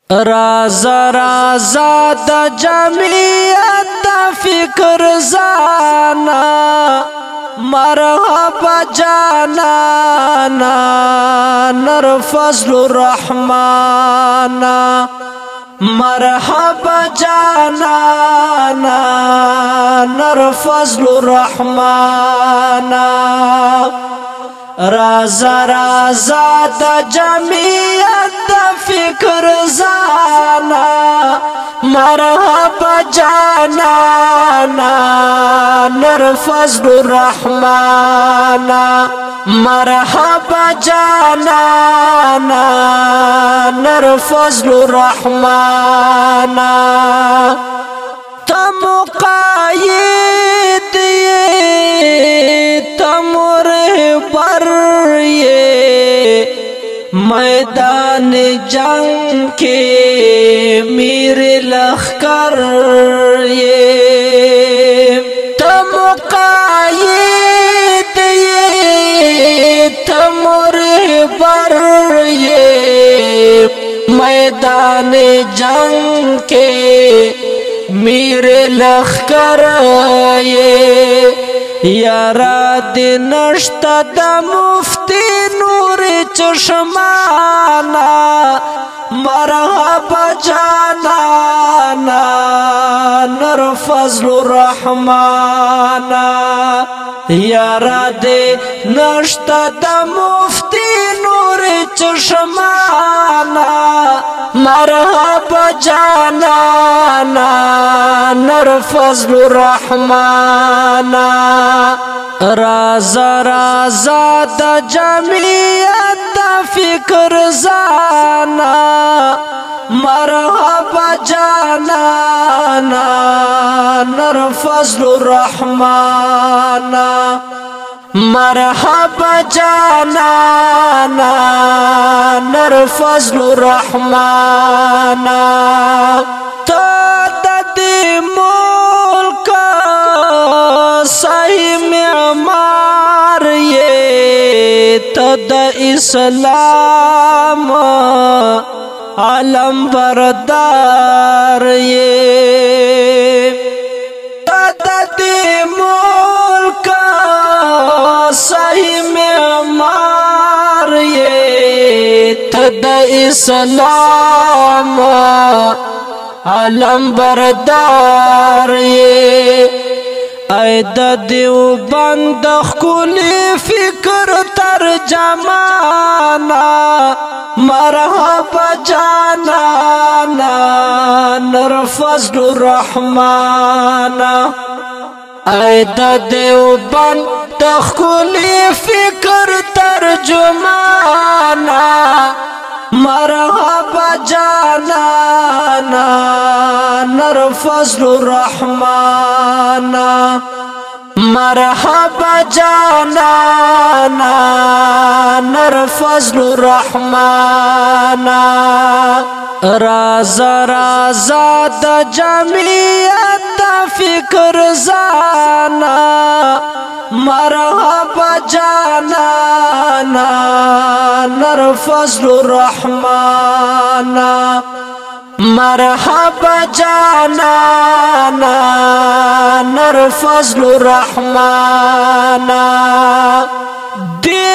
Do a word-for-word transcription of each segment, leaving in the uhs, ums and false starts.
رازا رازا دا جمعیت دا فکر زانا مرحبا جانانا نر فضل الرحمانا مرحبا جانانا نر فضل الرحمانا رازا رازا دا جمعیت دا فکر زانا مرحبا جانانا نر فضل الرحمانا مرحبا جانانا نر فضل الرحمانا تم قائد یہ تم رہبر یہ میدان جنگ کے میرے لخکر یہ تم قائد یہ تم رہبر یہ میدان جنگ کے میرے لخکر یہ یارا دنشتا دا مفتی نور چشمانا مرحبا جانانا نر فضل الرحمانا یارا دنشتا دا مفتی نور چشمانا مرحبا جانانا نر فضل الرحمانا رازا رازا دا جمعیت دا فکر زانا مرحبا جانانا نر فضل الرحمانا مرحبا جانانا نر فضل الرحمانا تد اسلام علم بردار یہ تد ملک صحیح معمار یہ تد اسلام علم بردار یہ اید دیوبند خکولی فکر ترجمانا مرحبا جانانا نر فضل الرحمانا اید دیوبند خکولی فکر ترجمانا مرحبا جانانا نر فضل الرحمانا مرحبا جانانا نر فضل الرحمانا رازا رازا دا جمعیت دا فکر زانا مرحبا جانانا نر فضل الرحمانا مرحبا جانانا نر فضل الرحمانا دی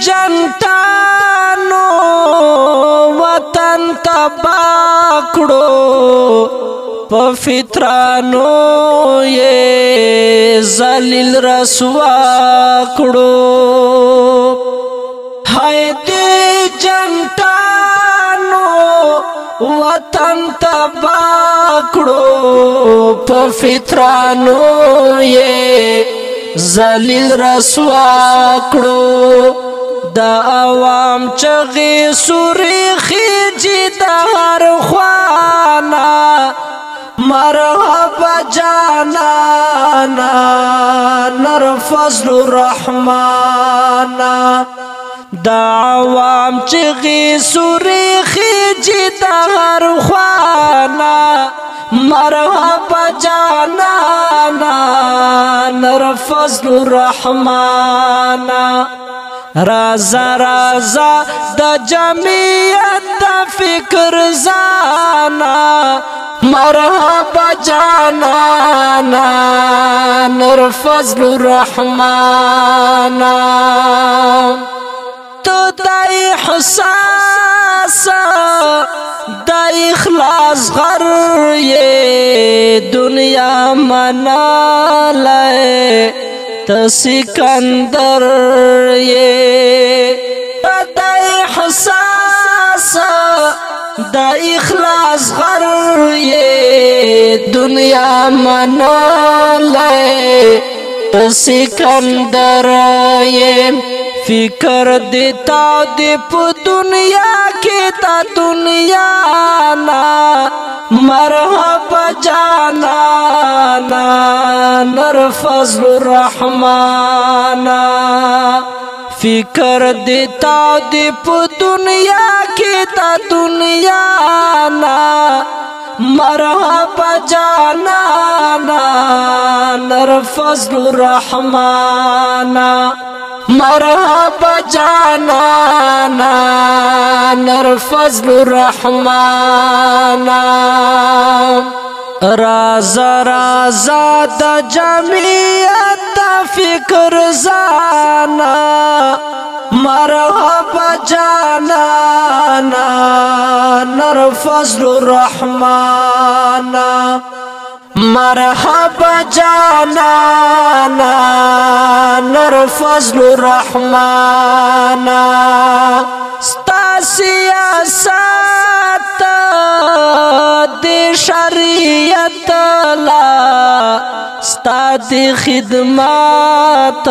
جنتانو وطن تباکڑو پا فطرانو یہ ذلیل رسواکڑو ہائے دی جنتانو وطن تباکڑو پا فطرانو یہ ذلیل رسواکڑو دا عوام چغی سوری خیجی دا ہر خوانا مرحبا جانانا نر فضل الرحمانا دا عوام چغی سوری خیجی دا ہر خوانا مرحبا جانانا نر فضل الرحمانا رازا رازا د جمعیت د فکر زانا مرحبا جانانا نور فضل الرحمانا تو دای حساس د اخلاص غر یہ دنیا منالے تو سکندر یہ دای حساس د اخلاص غر یہ دنیا منالے تو سکندر یہ فکر دیتا دی پو دنیا کی تا دنیا نا مرحبا جانانا نر فضل الرحمانا فکر دیتا دی پو دنیا کی تا دنیا نا مرحبا جانانا نر فضل الرحمانا مرحبا جانانا نر فضل الرحمانا رازا رازا د جمعیت د فکر زانا مرحبا جانانا نر فضل الرحمانا مرحبا جانانا نر فضل الرحمانا ستا سیاست دی شریعت لا ستا دی خدمات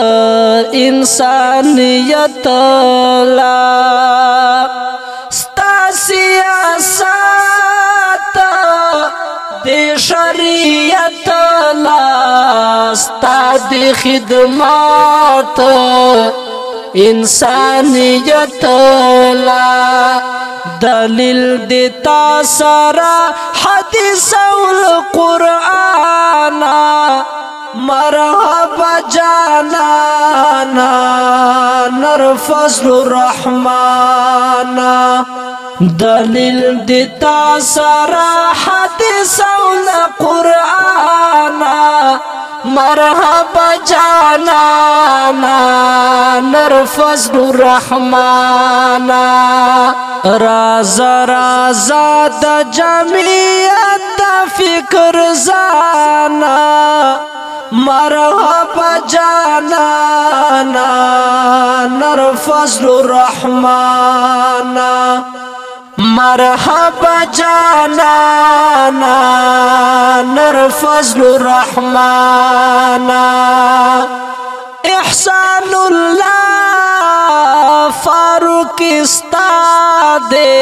انسانیت لا ستا سیاست دی شریعت لا ستا دی خدمات انسانیت لا دلیل دیتا سارا حدیث والقرآن مرحبا جانانا نر فضل الرحمانا دلیل دیتا سارا حدیث والقرآن مرحبا جانانا نر فضل الرحمانا رازا رازا د جمعیت د فکر زانا مرحبا جانانا نر فضل الرحمانا مرحبا جانانا نر فضل الرحمانا احسان اللہ فاروق استادے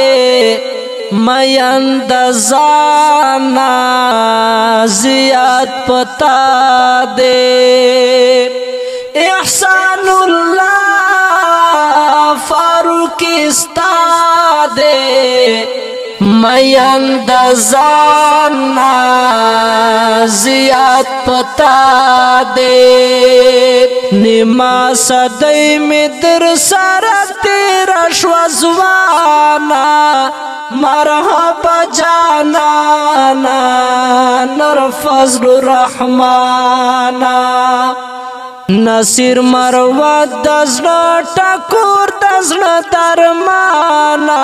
میند زانا زیاد پتا دے احسان اللہ فاروق استادے میند زانا زیاد پتا دے نیما صدی میں در سارا تیرا شوزوانا مرحبا جانانا نر فضل الرحمانا نصیر مروت دزنا ٹکور دزنا درمانا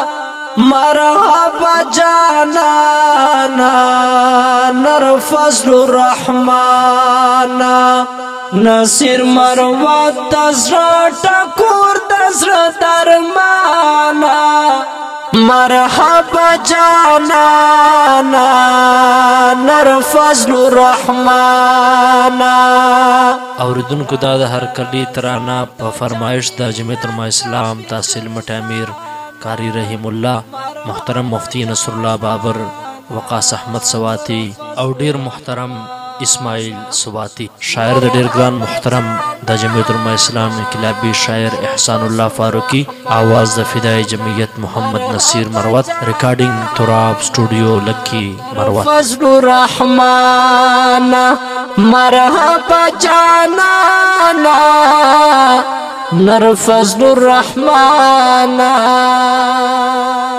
مرحبا جانانا نر فضل الرحمانا نصیر مروت دزنا ٹکور دزنا درمانا مرحبا جانانا نر فضل الرحمانا اوریدونکو دا د هر کلی ترانه په فرمایش د جمعیت علماء اسلام تحصیل مټ امیر قاری رحیم الله محترم مفتی نصر الله بابر وقاص احمد سواتی او ډیر محترم اسماعیل سواتی شاعر د ډیر ګران محترم د جمعیت علماء اسلام انقلابی شاعر احسان الله فاروقی آواز د فدای جمعیت محمد نصیر مروت ریکارڈنگ تراب سٹوڈیو لکی مروت فضل الرحمن مرحبا جانانا نر فضل الرحمن